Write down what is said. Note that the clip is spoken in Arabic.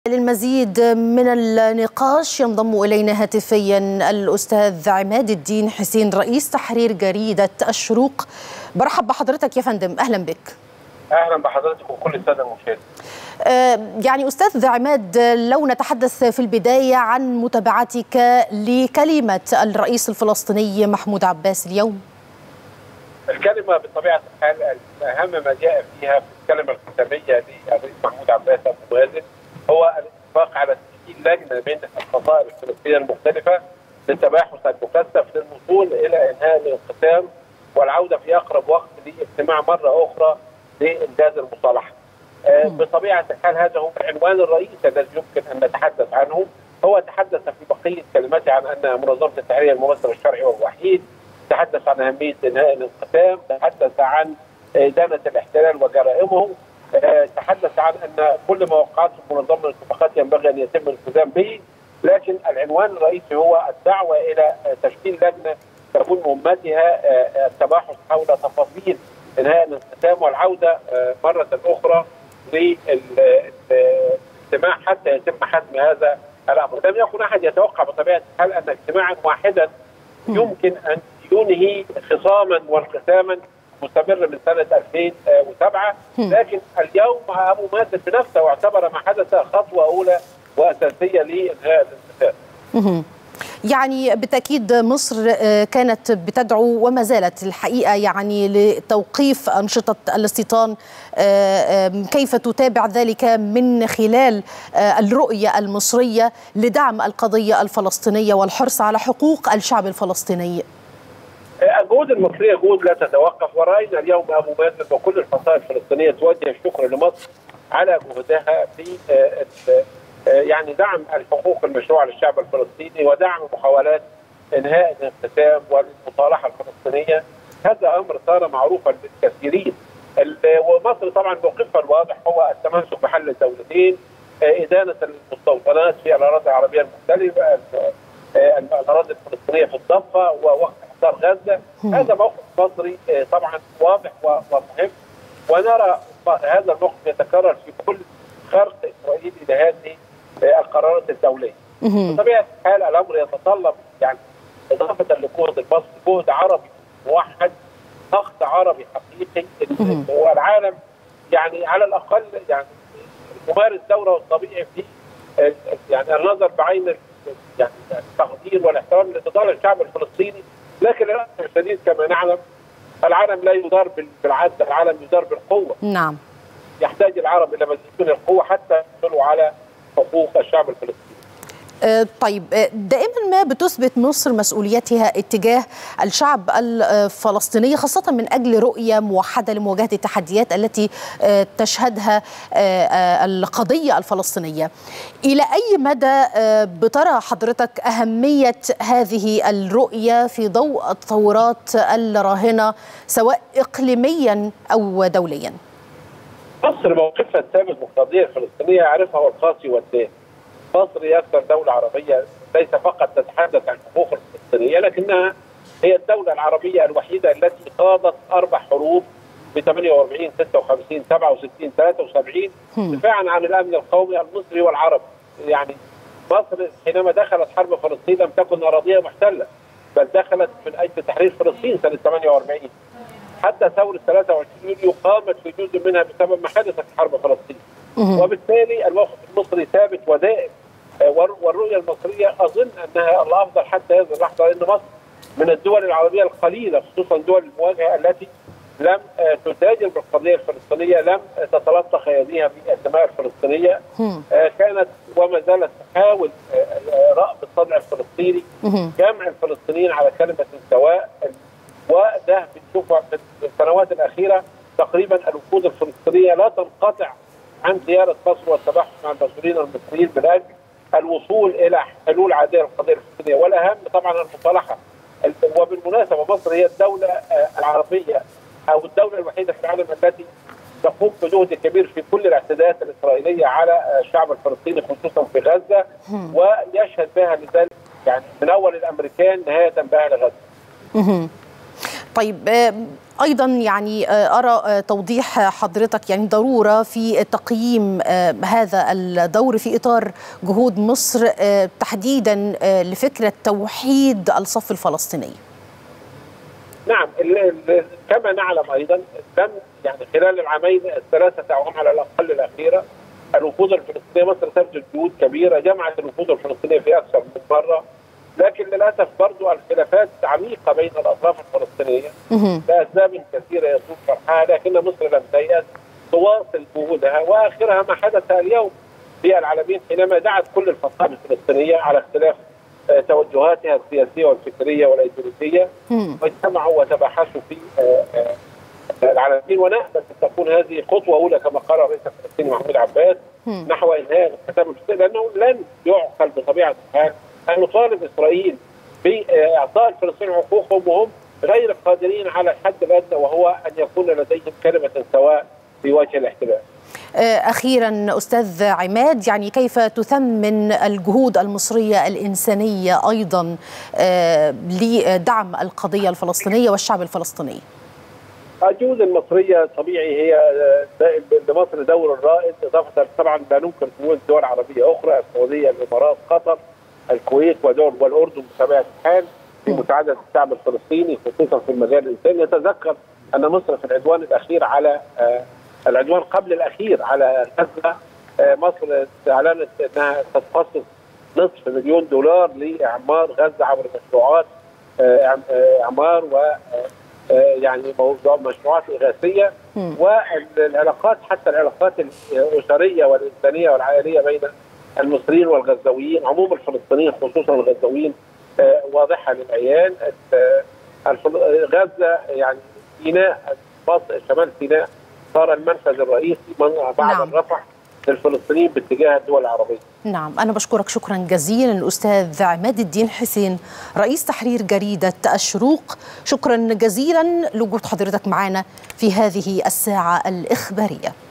للمزيد من النقاش ينضم إلينا هاتفيا الأستاذ عماد الدين حسين رئيس تحرير جريدة الشروق. برحب بحضرتك يا فندم، أهلا بك. أهلا بحضرتك وكل السادة المشاهدين. يعني أستاذ عماد، لو نتحدث في البداية عن متابعتك لكلمة الرئيس الفلسطيني محمود عباس اليوم. الكلمة بطبيعة الحال أهم ما جاء فيها في الكلمة الختامية للرئيس محمود عباس المغازل هو الاتفاق على تشكيل لجنة بين الفصائل الفلسطينية المختلفة للتباحث المكثف للوصول إلى إنهاء الانقسام والعودة في أقرب وقت لاجتماع مرة أخرى لإنجاز المصالحة. بطبيعة الحال هذا هو العنوان الرئيسي الذي يمكن أن نتحدث عنه. هو تحدث في بقية كلمته عن أن منظمة التحرير الممثل الشرعي والوحيد، تحدث عن أهمية إنهاء الانقسام، تحدث عن إدانة الاحتلال وجرائمه، تحدث عن أن كل ما وقعته منظمة الاتفاقات ينبغي أن يتم الالتزام به، لكن العنوان الرئيسي هو الدعوة إلى تشكيل لجنة تكون مهمتها التباحث حول تفاصيل إنهاء الانقسام والعودة مرة أخرى للاجتماع حتى يتم حسم هذا الأمر. لم يكن أحد يتوقع بطبيعة الحال أن اجتماعا واحدا يمكن أن ينهي خصاما وانقساما مستمر من سنة 2007، لكن اليوم أبو مازن بنفسه واعتبر ما حدث خطوة أولى وأساسية لإنهاء الانقسام. يعني بالتأكيد مصر كانت بتدعو وما زالت الحقيقة يعني لتوقيف أنشطة الاستيطان. كيف تتابع ذلك من خلال الرؤية المصرية لدعم القضية الفلسطينية والحرص على حقوق الشعب الفلسطيني؟ الجهود المصرية جهود لا تتوقف، ورأينا اليوم أبو مازن وكل الفصائل الفلسطينية توجه الشكر لمصر على جهودها في يعني دعم الحقوق المشروعة للشعب الفلسطيني ودعم محاولات إنهاء الانقسام والمصالحة الفلسطينية. هذا أمر صار معروفا للكثيرين، ومصر طبعا موقفها الواضح هو التمسك بحل الدولتين، إدانة المستوطنات في الأراضي العربية المختلفة، الأراضي الفلسطينية في الضفة ووقف إحصار غزة. هذا موقف مصري طبعا واضح ومهم، ونرى هذا الموقف يتكرر في كل خرق إسرائيلي لهذه القرارات الدولية. بطبيعة الحال الأمر يتطلب يعني إضافة لجهد المصري جهد عربي موحد، ضغط عربي حقيقي، والعالم يعني على الأقل يعني يمارس دوره الطبيعي في يعني النظر بعين يعني التقدير والاحترام لنضال الشعب الفلسطيني. لكن للأسف الشديد كما نعلم العالم لا يدار بالعدل، العالم يدار بالقوة. نعم. يحتاج العرب إلى مزيد من القوة حتى يحصلوا على حقوق الشعب الفلسطيني. طيب، دائما ما بتثبت مصر مسؤوليتها اتجاه الشعب الفلسطيني، خاصة من أجل رؤية موحدة لمواجهة التحديات التي تشهدها القضية الفلسطينية. إلى أي مدى بترى حضرتك أهمية هذه الرؤية في ضوء التطورات الراهنة سواء إقليميا أو دوليا؟ مصر موقفها الثابت من القضية الفلسطينية يعرفها هو القاسي والداني. مصر هي أكثر دولة عربية ليس فقط تتحدث عن الحقوق الفلسطينية، لكنها هي الدولة العربية الوحيدة التي خاضت 4 حروب ب 48 56 67 73 دفاعا عن الأمن القومي المصري والعربي. يعني مصر حينما دخلت حرب فلسطين لم تكن أراضيها محتلة، بل دخلت من أجل تحرير فلسطين سنة 48. حتى ثورة 23 يوليو قامت في جزء منها بسبب ما حدث في حرب فلسطين. وبالتالي الموقف المصري ثابت ودائم، والرؤية المصرية أظن أنها الأفضل حتى هذه اللحظة، لأن مصر من الدول العربية القليلة خصوصا دول المواجهة التي لم تتاجر بالقضية الفلسطينية، لم تتلطخ يديها في الدماء الفلسطينية. كانت وما زالت تحاول رأب الصدع الفلسطيني، جمع الفلسطينيين على كلمة سواء، وده بنشوفه في السنوات الأخيرة. تقريبا الوفود الفلسطينية لا تنقطع عن زيارة مصر والتباحث مع المسؤولين المصريين من أجل الوصول إلى حلول عادلة للقضية الفلسطينية، والأهم طبعا المصالحة. وبالمناسبة مصر هي الدولة العربية أو الدولة الوحيدة في العالم التي تقوم بجهد كبير في كل الاعتداءات الإسرائيلية على الشعب الفلسطيني خصوصا في غزة، ويشهد بها لذلك يعني من أول الأمريكان نهاية بأهل غزة. طيب أيضا يعني أرى توضيح حضرتك يعني ضرورة في تقييم هذا الدور في إطار جهود مصر تحديدا لفكرة توحيد الصف الفلسطيني. نعم، كما نعلم أيضا تم يعني خلال العامين الثلاثة أعوام على الأقل الأخيرة الوفود الفلسطينية، مصر تبذل جهود كبيرة، جمعت الوفود الفلسطينية في أكثر من مرة، لكن للأسف برضو الخلافات عميقة بين الأطراف الفلسطينية لأسباب كثيرة يطول شرحها، لكن مصر لم تيأس، تواصل جهودها، وآخرها ما حدث اليوم في العالمين حينما دعت كل الفصائل الفلسطينية على اختلاف توجهاتها السياسية والفكرية والأيديولوجية واجتمعوا وتباحثوا في العالمين، ونأمل أن تكون هذه خطوة أولى كما قال الرئيس الفلسطيني محمود عباس نحو إنهاء القتال الفلسطيني، لأنه لن يعقل بطبيعة الحال أن نطالب إسرائيل بإعطاء الفلسطينيين حقوقهم وهم غير قادرين على الحد الأدنى، وهو أن يكون لديهم كلمة سواء في وجه الاحتلال. أخيرا أستاذ عماد، يعني كيف تثمن الجهود المصرية الإنسانية أيضا لدعم القضية الفلسطينية والشعب الفلسطيني؟ الجهود المصرية طبيعي هي لمصر دور رائد، إضافة طبعا لا ننكر جهود دول عربية أخرى، السعودية، الإمارات، قطر، الكويت والأردن بطبيعة الحال في مساعدة الشعب الفلسطيني خصوصا في المجال الإنساني. يتذكر أن مصر في العدوان الأخير على العدوان قبل الأخير على غزة، مصر أعلنت أنها تخصص نصف مليون دولار لإعمار غزة عبر مشروعات إعمار و يعني موضوع مشروعات إغاثية، والعلاقات حتى العلاقات الأسرية والإنسانية والعائلية بين المصريين والغزاويين، عموم الفلسطينيين خصوصا الغزاويين واضحة للعيان. غزة يعني سيناء، شمال سيناء صار المنفذ الرئيسي بعد الرفح للفلسطينيين باتجاه الدول العربية. نعم، أنا بشكرك شكرا جزيلا الأستاذ عماد الدين حسين رئيس تحرير جريدة الشروق، شكرا جزيلا لوجود حضرتك معنا في هذه الساعة الإخبارية.